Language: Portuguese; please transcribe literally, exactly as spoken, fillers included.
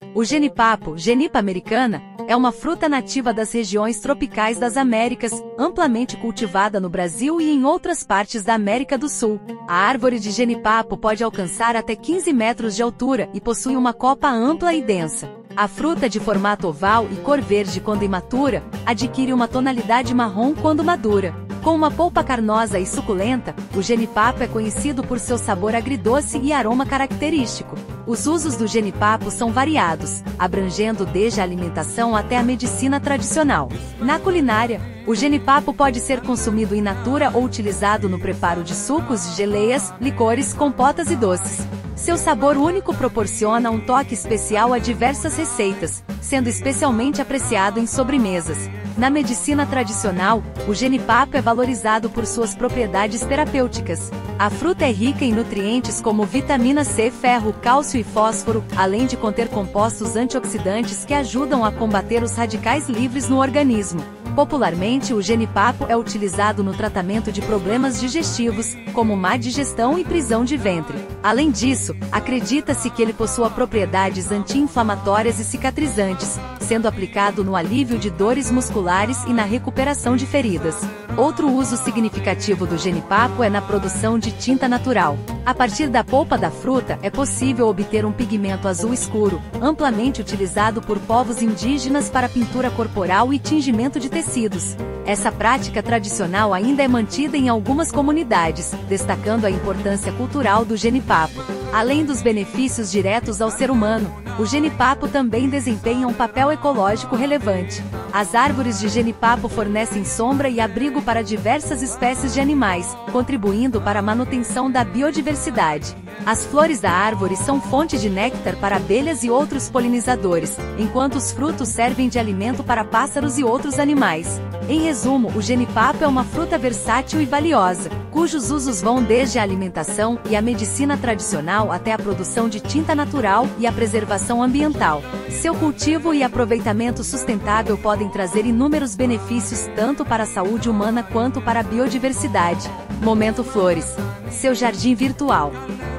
O jenipapo, Genipa americana, é uma fruta nativa das regiões tropicais das Américas, amplamente cultivada no Brasil e em outras partes da América do Sul. A árvore de jenipapo pode alcançar até quinze metros de altura e possui uma copa ampla e densa. A fruta, de formato oval e cor verde quando imatura, adquire uma tonalidade marrom quando madura. Com uma polpa carnosa e suculenta, o jenipapo é conhecido por seu sabor agridoce e aroma característico. Os usos do jenipapo são variados, abrangendo desde a alimentação até a medicina tradicional. Na culinária, o jenipapo pode ser consumido in natura ou utilizado no preparo de sucos, geleias, licores, compotas e doces. Seu sabor único proporciona um toque especial a diversas receitas, sendo especialmente apreciado em sobremesas. Na medicina tradicional, o jenipapo é valorizado por suas propriedades terapêuticas. A fruta é rica em nutrientes como vitamina C, ferro, cálcio e fósforo, além de conter compostos antioxidantes que ajudam a combater os radicais livres no organismo. Popularmente, o jenipapo é utilizado no tratamento de problemas digestivos, como má digestão e prisão de ventre. Além disso, acredita-se que ele possua propriedades anti-inflamatórias e cicatrizantes, sendo aplicado no alívio de dores musculares e na recuperação de feridas. Outro uso significativo do jenipapo é na produção de tinta natural. A partir da polpa da fruta, é possível obter um pigmento azul escuro, amplamente utilizado por povos indígenas para pintura corporal e tingimento de tecidos. Essa prática tradicional ainda é mantida em algumas comunidades, destacando a importância cultural do jenipapo. Além dos benefícios diretos ao ser humano, o jenipapo também desempenha um papel ecológico relevante. As árvores de jenipapo fornecem sombra e abrigo para diversas espécies de animais, contribuindo para a manutenção da biodiversidade. As flores da árvore são fonte de néctar para abelhas e outros polinizadores, enquanto os frutos servem de alimento para pássaros e outros animais. Em resumo, o jenipapo é uma fruta versátil e valiosa, cujos usos vão desde a alimentação e a medicina tradicional até a produção de tinta natural e a preservação ambiental. Seu cultivo e aproveitamento sustentável podem trazer inúmeros benefícios tanto para a saúde humana quanto para a biodiversidade. Momento Flores. Seu jardim virtual.